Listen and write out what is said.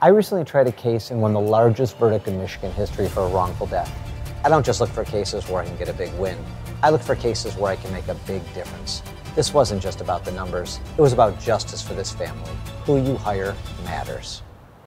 I recently tried a case and won the largest verdict in Michigan history for a wrongful death. I don't just look for cases where I can get a big win. I look for cases where I can make a big difference. This wasn't just about the numbers. It was about justice for this family. Who you hire matters.